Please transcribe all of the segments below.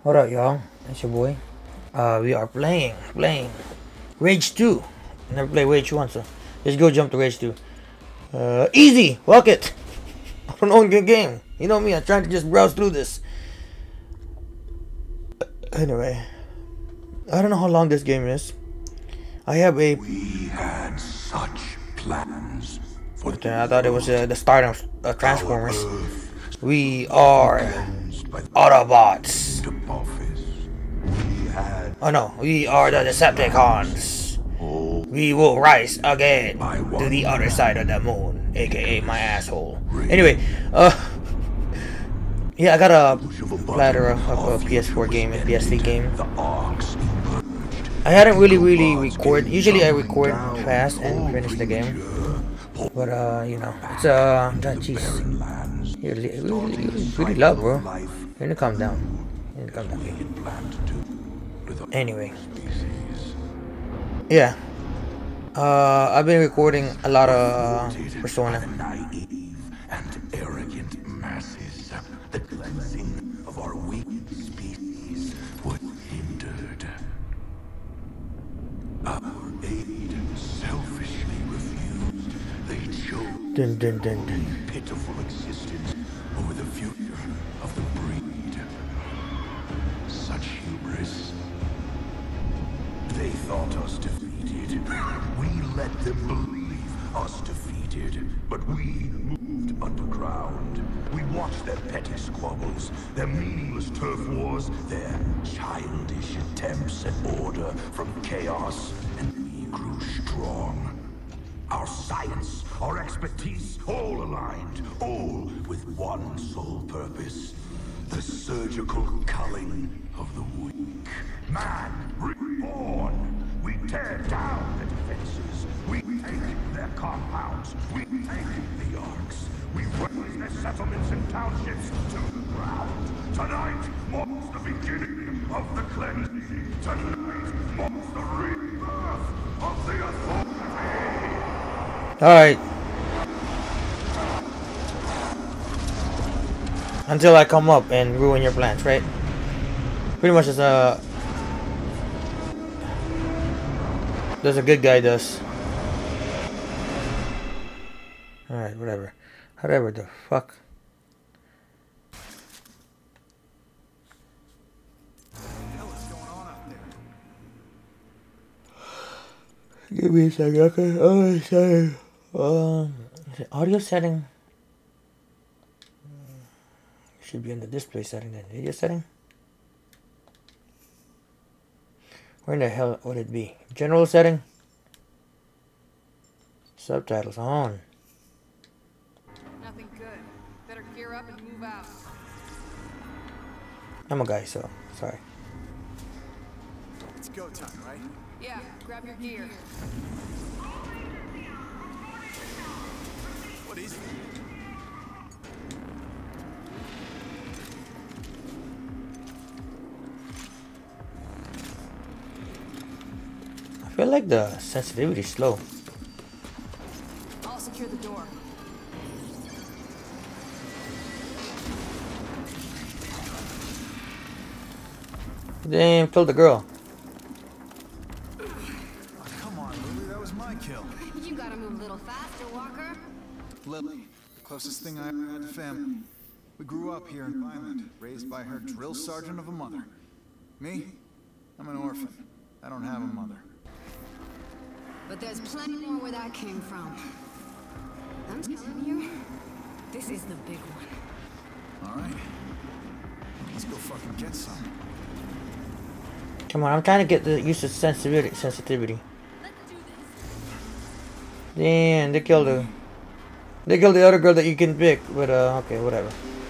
What up, y'all? It's your boy. We are playing Rage 2. Never played Rage 1, so let's go jump to Rage 2. Easy! Fuck it! I don't know a good game. You know me, I'm trying to just browse through this. Anyway, I don't know how long this game is. I have a... We had such plans for I thought it was the start of Transformers. We are Autobots. Oh no, we are the Decepticons. We will rise again to the other side of the moon, aka my asshole. Anyway, yeah, I got a platter of a PS4 game and PS3 game. I hadn't really record. Usually I record fast and finish the game. But you know, it's jeez. You really love, bro. You need to calm down. You need to calm down. Anyway, yeah. I've been recording a lot of Persona. And arrogant masses, the cleansing of our weak species was hindered. Our aid selfishly refused. They chose pitiful existence over the future of the breed. Such hubris. They thought us defeated. We let them believe us defeated. But we moved underground. We watched their petty squabbles, their meaningless turf wars, their childish attempts at order from chaos, and we grew strong. Our science, our expertise, all aligned, all with one sole purpose. The surgical culling of the weak. Man reborn! We tear down the defenses. We take their compounds. We take the arcs. We raise their settlements and townships to the ground. Tonight marks the beginning of the cleansing. Tonight marks the rebirth of the authority. Alright. Until I come up and ruin your plans, right? Pretty much as a good guy does. Alright, whatever. Whatever the fuck. Give me a second, okay? Oh, sorry. Audio setting. Should be in the display setting then. Video setting? Where in the hell would it be? General setting? Subtitles on. Nothing good. Better gear up and move out. I'm a guy, so sorry. It's go time, right? Yeah, grab your gear. What is it? I feel like the sensitivity is slow. I'll secure the door. Damn, killed the girl. Oh, come on, Lily, that was my kill. You gotta move a little faster, Walker. Lily, the closest thing I ever had to family. We grew up here in Vineland, raised by her drill sergeant of a mother. Me? I'm an orphan. I don't have a mother. But there's plenty more where that came from. I'm telling you, this is the big one. All right. Let's go fucking get some. Come on, I'm trying to get the use of sensitivity. Let's do this. Damn, they killed the other girl that you can pick, but okay, whatever.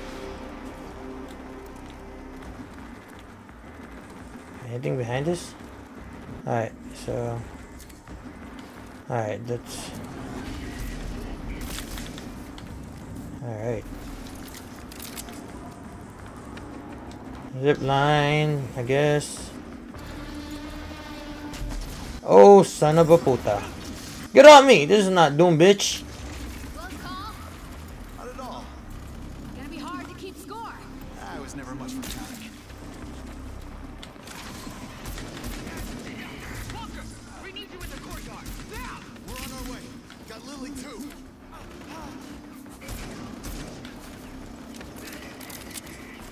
Anything behind us? Alright, so alright, that's alright. Zip line, I guess. Oh, son of a puta. Get on me! This is not Doom, bitch. Close call. Not at all. Gonna be hard to keep score. I was never much for counting.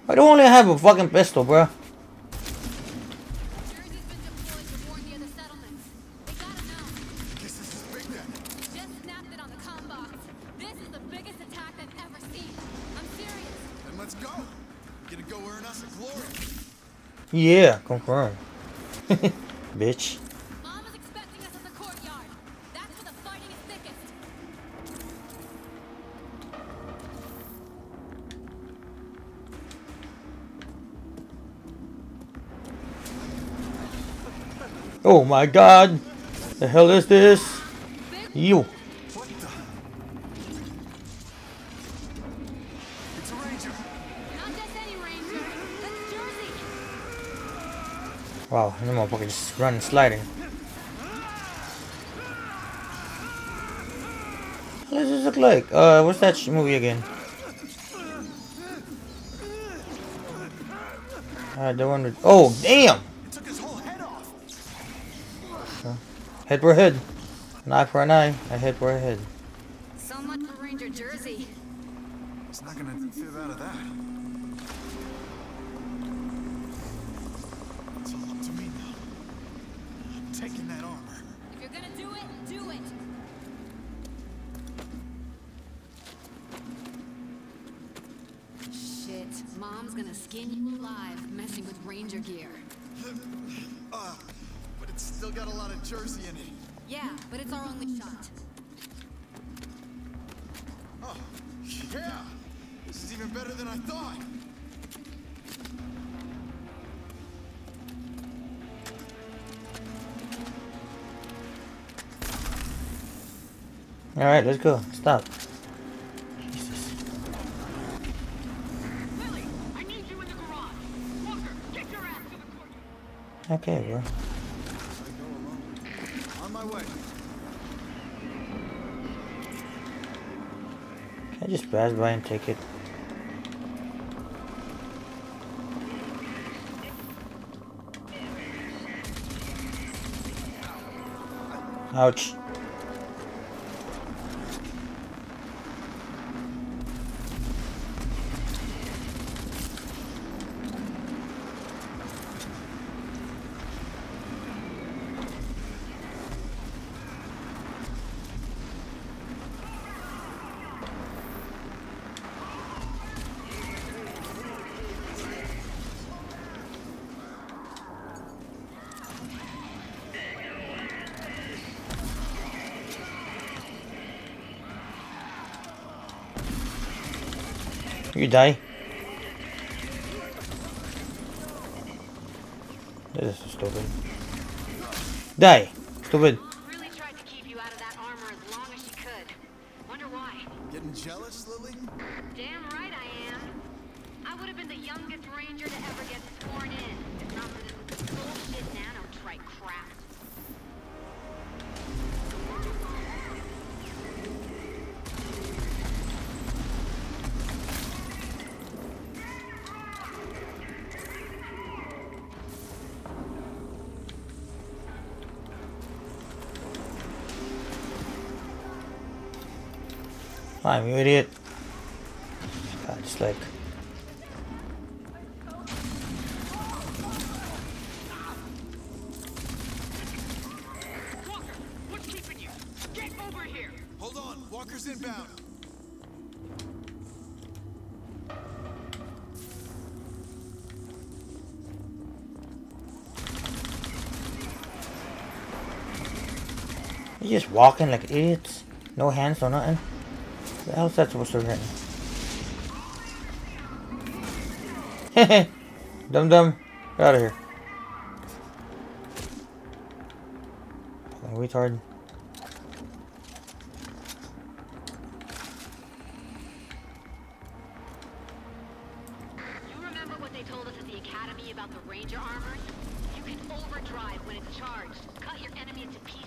I don't only have a fucking pistol, bro. Jersey's been deployed to warn the other settlements. They gotta know. Guess this is big then. Just snapped it on the comm box. This is the biggest attack I've ever seen. I'm serious. Then let's go. Gonna go earn us a glory. Yeah, confirm. Bitch. Mom is expecting us at the courtyard. That's where the fighting is thickest. Oh my god. The hell is this? You. What the? It's a ranger. Not just any ranger. That's Jersey. Wow, the motherfucker just running, sliding. What does this look like? What's that movie again? The one with... Oh, damn! It took his whole head off. Head for head. An eye for an eye. A head for a head. So much for Ranger Jersey. It's not gonna fit out of that. It's all up to me now. I'm taking that armor. If you're gonna do it, do it. Shit, Mom's gonna skin you alive messing with Ranger gear. But it's still got a lot of Jersey in it. Yeah, but it's our only shot. Oh, yeah. This is even better than I thought. Alright, let's go. Stop. Lily, I need you in the garage. Walker, get your ass to the courtyard. Okay, bro. On my way. Can I just pass by and take it? Ouch. You die. This is so stupid. Die! Stupid. Really tried to keep you out of that armor as long as she could. Wonder why. Getting jealous, Lily? Damn right I am. I would have been the youngest ranger to ever get sworn in, if not for this bullshit nanotrite crap. Fine, you idiot. God, it's like... Walker, what's keeping you? Get over here! Hold on, Walker's inbound. You just walking like idiots. No hands or nothing. What the hell's that supposed to hurt? Hehe. Dum dum. Get out of here. Fucking retard. You remember what they told us at the academy about the ranger armor? You can overdrive when it's charged. Cut your enemy into pieces.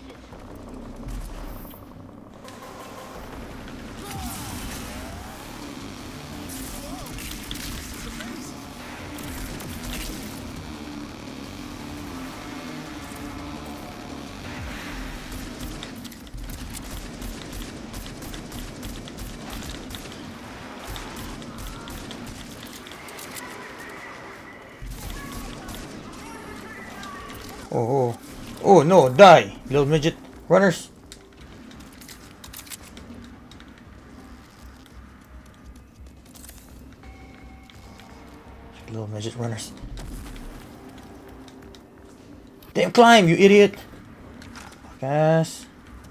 Oh, oh. Oh no, die, little midget runners. Little midget runners. Damn, climb, you idiot. Gas.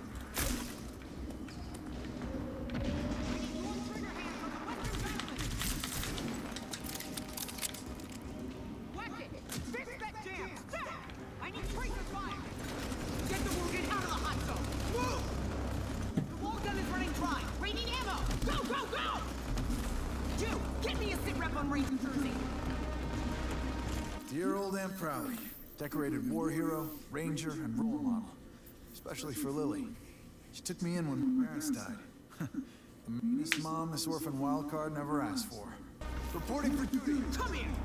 Dear old Aunt Crowley, decorated war hero, ranger, and role model. Especially for Lily. She took me in when my parents died. The meanest mom this orphan wildcard never asked for. Reporting for duty. Come here!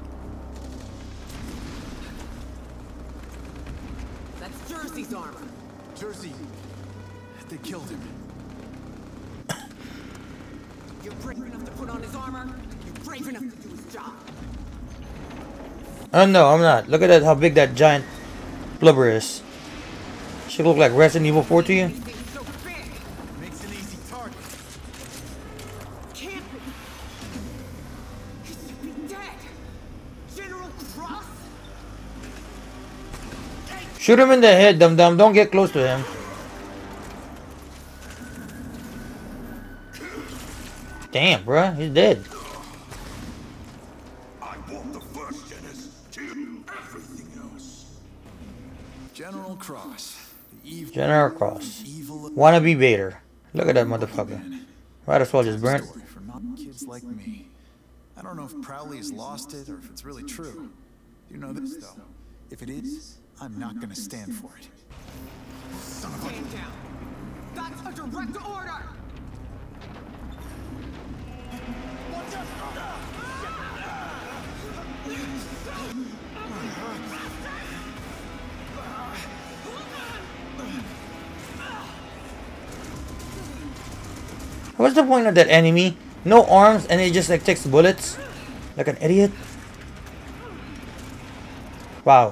That's Jersey's armor. Jersey. They killed him. You're brave enough to put on his armor. You're brave enough to do his job. Oh no, I'm not. Look at that, how big that giant blubber is. Should look like Resident Evil 4 to you. Anything so big Makes an easy target. can't be. He should be dead. General Cross? Shoot him in the head, dum dum. Don't get close to him. Damn, bruh, he's dead. I want the first Genesis. Kill everything else. General Cross. The evil. General Cross. Evil. Wannabe Vader. Look at that motherfucker. Might as well just burn. Story for not kids like me. I don't know if Prowley's lost it or if it's really true. You know this though. If it is, I'm not gonna stand for it. Son of a... Stand down. That's a direct order. What's the point of that enemy? No arms and he just like takes bullets? Like an idiot? Wow.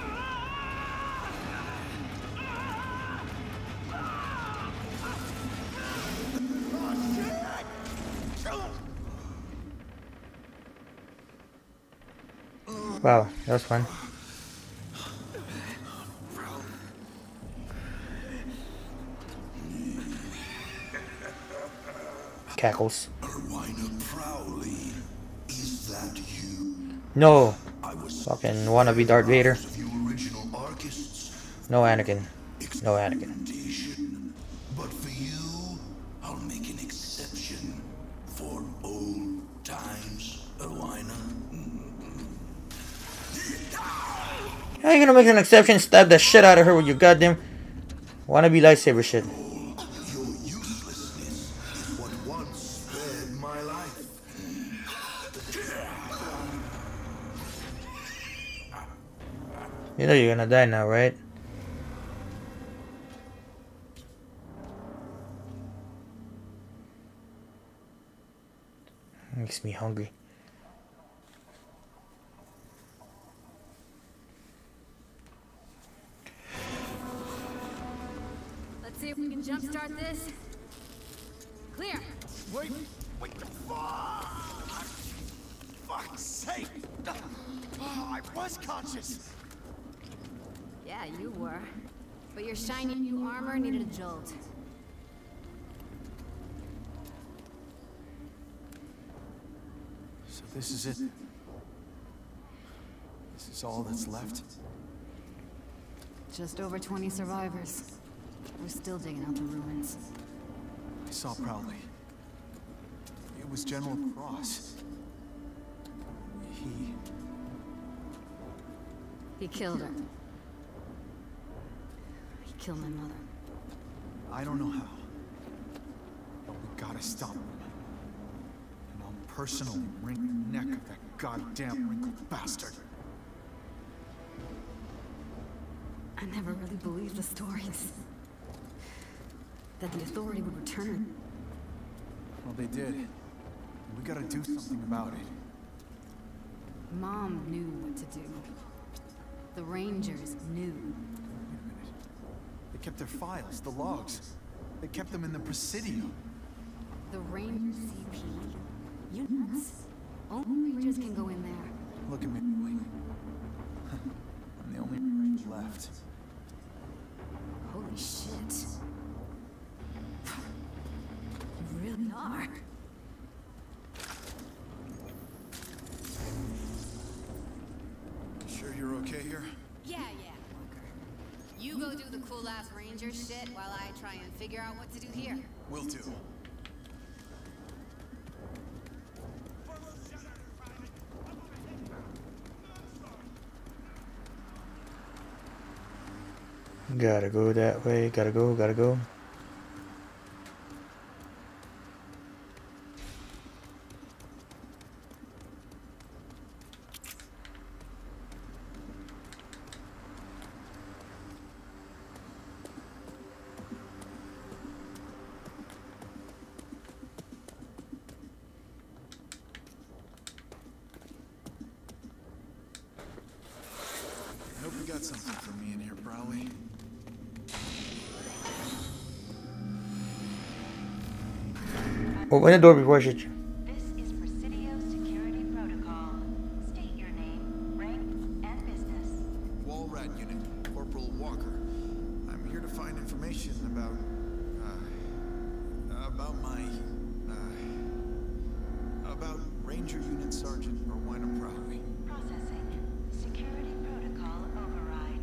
Wow, that was fun. Cackles. Erwina Prowley, is that you? No. I was Fucking wannabe Darth Vader. of you original archists. No Anakin. No Anakin. Experimentation. But for you, I'll make an exception for old times, Erwina. How you gonna make an exception? Stab the shit out of her with your goddamn wannabe lightsaber shit. Your uselessness is what once spared my life. You know you're gonna die now, right? Makes me hungry. Let's see if we can jumpstart this. Clear. Wait, fuck's sake! Oh, I was conscious. Yeah, you were. But your shiny new armor needed a jolt. So this is it. This is all that's left. Just over 20 survivors. We're still digging out the ruins. I saw Prowley. It was General Cross. He killed her. He killed my mother. I don't know how. But we gotta stop him. And I'll personally wring the neck of that goddamn wrinkled bastard. I never really believed the stories. That the Authority would return. Well, they did. And we gotta do something about it. Mom knew what to do. The Rangers knew. They kept their files, the logs. They kept them in the Presidio. The Ranger CP? You nuts? Only Rangers can go in there. Look at me, Wing. I'm the only Ranger left. Holy shit. You really are. Sure you're okay here? Yeah, Walker. You go do the cool-ass Ranger shit while I try and figure out what to do here. Will do. Gotta go that way. Gotta go. I hope you got something for me in here, Browley. Open the door before I shoot you. This is Presidio Security Protocol. State your name, rank, and business. Wall Rat Unit, Corporal Walker. I'm here to find information about Ranger Unit Sergeant Rowena Browley. Processing. Security Protocol override.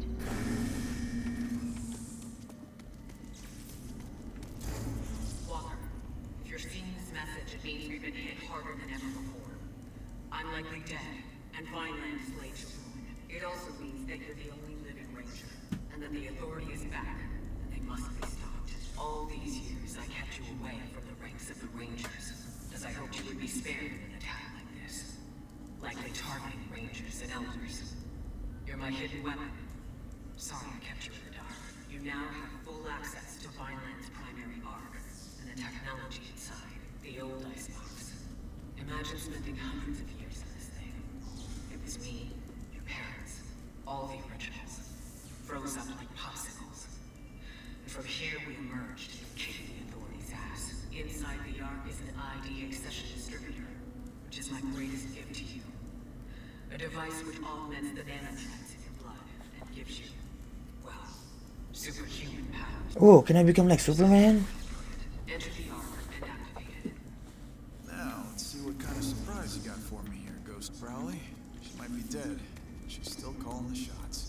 Walker, if you're seeing this message, it means we've been hit harder than ever before. I'm likely dead, and Vineland is laid to ruin. It also means that you're the only living Ranger, and that the Authority is back, and they must be stopped. All these years, I kept you away from the ranks of the Rangers, as I hoped you would be spared in an attack like this. Likely targeting Rangers and Elders. You're my hidden weapon. Sorry I kept you in the dark. You now have full access to Vineland's primary arc, and the technology inside, the old icebox. Imagine spending hundreds of years in this thing. It was me, your parents, all the originals, froze up like popsicles. And from here we emerged and kicked the Authority's ass. Inside the arc is an ID accession distributor, which is my greatest gift to you. A device which augments the nanotrends in your blood and gives you, well, superhuman powers. Oh, can I become like Superman? Enter the arc and activate it. Now, let's see what kind of surprise you got for me here, Ghost Browley. She might be dead, but she's still calling the shots.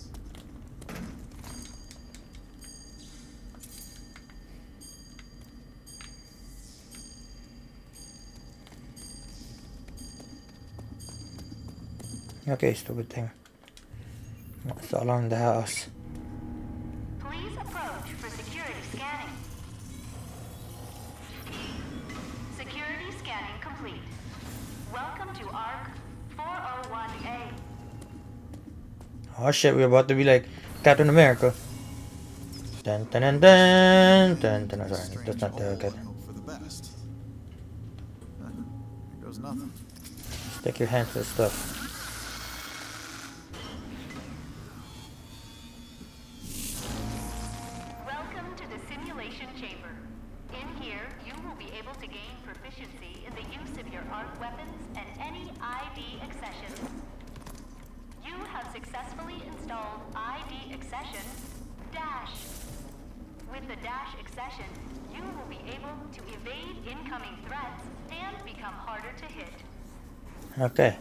Okay, stupid thing. It's all around the house. Please approach for security scanning. Security scanning complete. Welcome to ARC 401A. Oh shit, we're about to be like Captain America. Dun dun dun dun dun dun. Sorry, that's not the good. Hope for the best. Huh, there goes nothing. Stick your hand to the stuff. Welcome to the simulation chamber. In here, you will be able to gain proficiency in the use of your ARC weapons and any ID accessions. You have successfully installed ID accession Dash. With the Dash accession, you will be able to evade incoming threats and become harder to hit. Okay.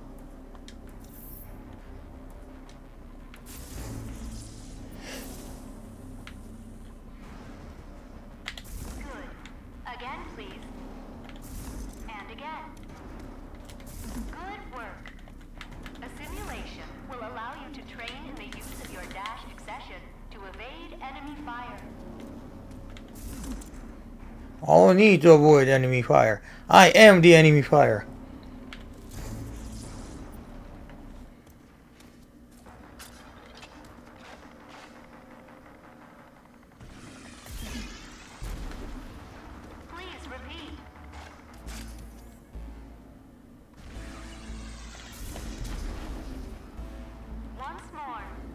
Good. Again, please. And again. Good work. A simulation will allow you to train in the use of your Dash accession to evade enemy fire. All I need to avoid enemy fire. I am the enemy fire. Please repeat. Once more.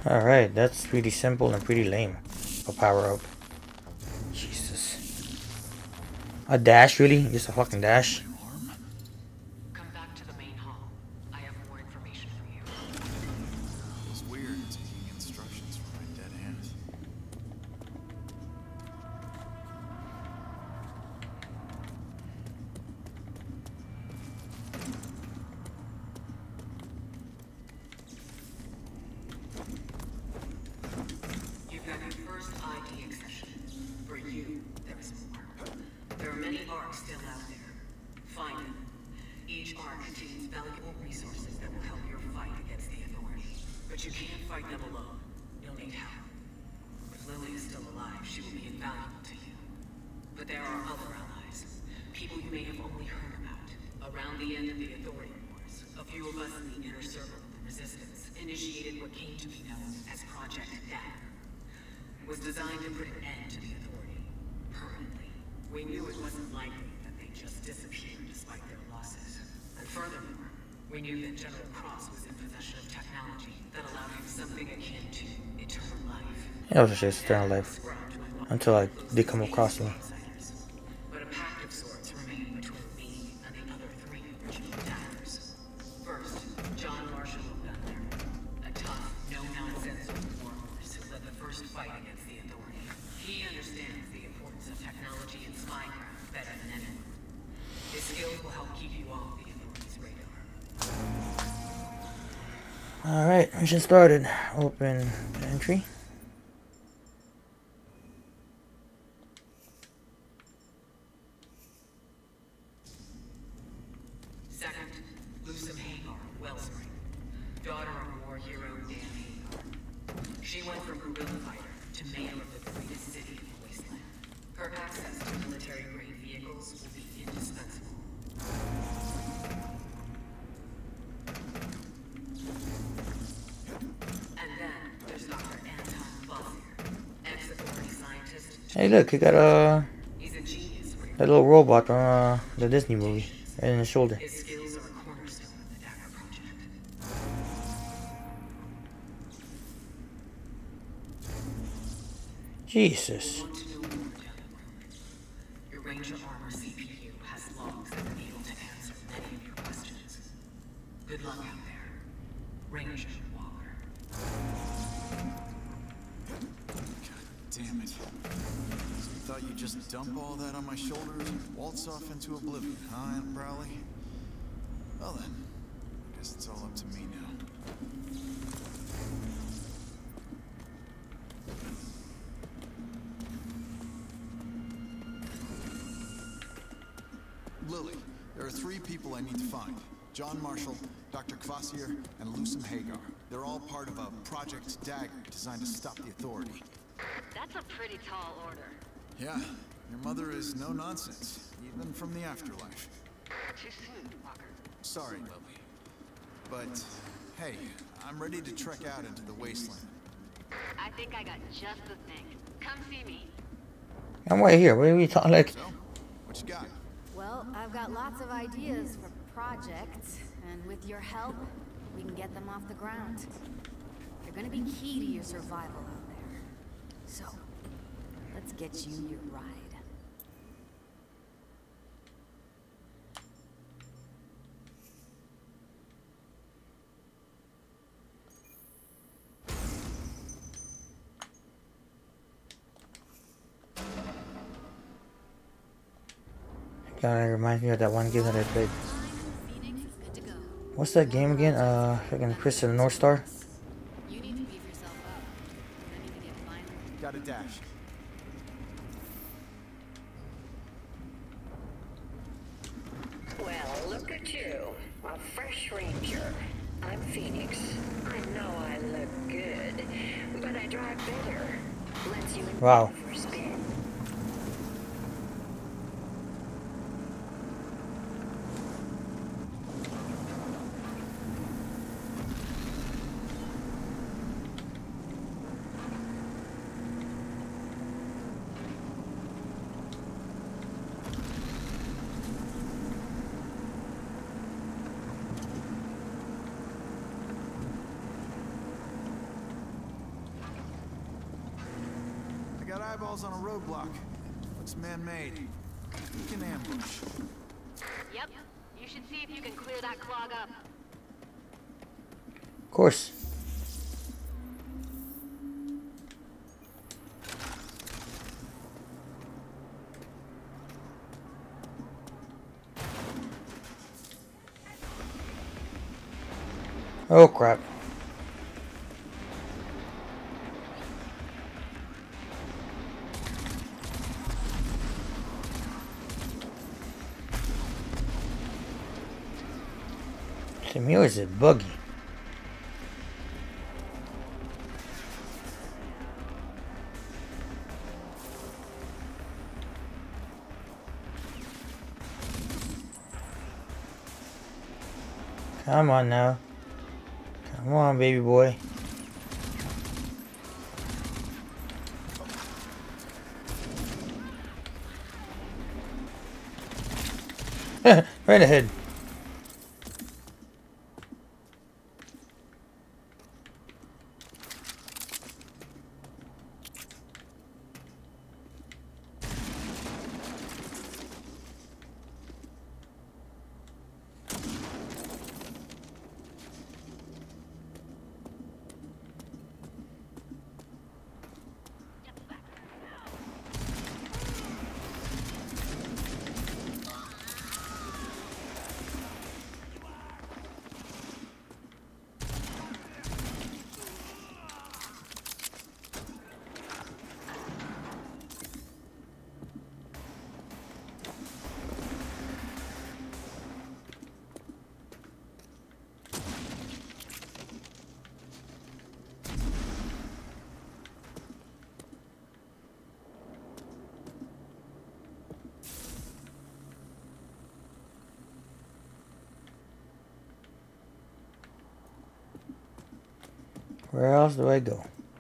Alright, that's pretty simple and pretty lame. A power up. Jesus. A dash, really? Just a fucking dash? Come back to the main hall. I have more information for you. It was weird taking instructions from my dead hands. You've got your first ID accession. For you, there is more. There are many arcs still out there. Find them. Each arc contains valuable resources that will help your fight against the Authority. But you can't fight them alone. You'll need help. If Lily is still alive, she will be invaluable to you. But there are other allies. People you may have only heard about. Around the end of the Authority Wars, a few of us in the inner circle of the Resistance initiated what came to be known as Project Dagger. It was designed to put an end to the Authority. Permanently. We knew it wasn't likely that they just disappeared despite their losses. And furthermore, we knew that General Cross was in possession of technology that allowed him something akin to eternal life. Yeah, I was just eternal life. Until they come across me. But a pact of sorts remained between me and the other three original daggers. First, John Marshall of Bethesda, a tough, no-nonsense warhorse who led the first fight against the Authority. He understands the importance of technology and spycraft better than anyone. His skills will help keep you off the Authority's radar. Alright, mission started. Open entry. Second, Lucem Hagar, Wellspring, daughter of war hero Dan Hagar. She went from guerrilla fighter to mayor of the greatest city in the wasteland. Her access to military-grade vehicles will be indispensable. And then there's Dr. Anton Bosir, ex-Authority scientist. Hey look, he got a He's a genius for that little robot from the Disney movie right in his shoulder. his skills are a cornerstone of the Dagger Project. Jesus. Want to know more down the road? Your Ranger Armor CPU has logs that are able to answer many of your questions. Good luck out there, Ranger Walker. God damn it. So you thought you'd just dump all that on my shoulders and waltz off into oblivion, huh, Aunt Browley? Well then, I guess it's all up to me now. Lily, there are three people I need to find. John Marshall, Dr. Kvasir, and Lucem Hagar. They're all part of a Project Dagger designed to stop the Authority. That's a pretty tall order. Yeah, your mother is no nonsense, even from the afterlife. Too soon, Walker. Sorry, Lily. But, hey, I'm ready to trek out into the wasteland. I think I got just the thing. Come see me. I'm right here. What are we talking like? So, what you got? Well, I've got lots of ideas for projects, and with your help, we can get them off the ground. They're gonna be key to your survival out there. So, let's get you your ride. Kinda reminds me of that one game that I played. Phoenix is good to go. What's that game again? Freaking Crystal North Star? You need to beef yourself up. I need to get violent. Got a dash. Well, look at you. A fresh ranger. I'm Phoenix. I know I look good, but I drive better. Lets you in Wow. for a spin. eyeballs on a roadblock. Looks man-made. You can ambush. Yep. You should see if you can clear that clog up. Of course. Oh crap. The mirror is buggy. Come on now. Come on, baby boy. Right ahead. Where else do I go?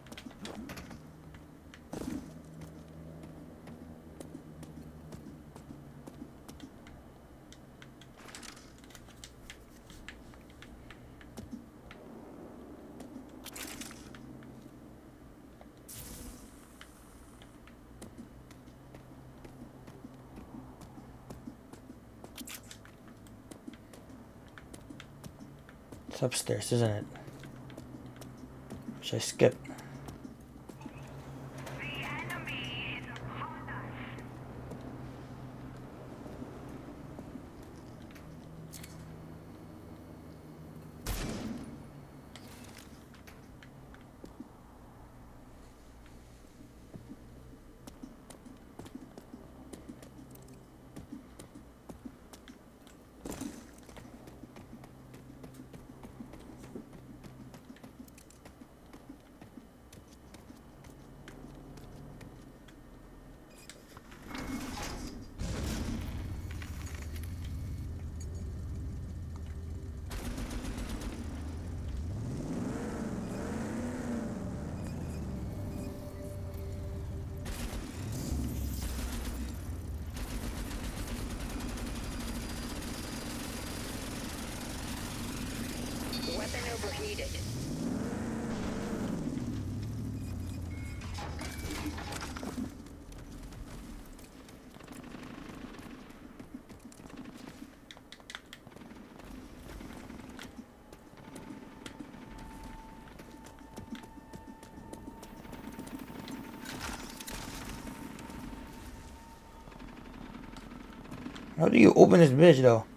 It's upstairs, isn't it? Should I skip? Weapon overheated. How do you open this bitch though?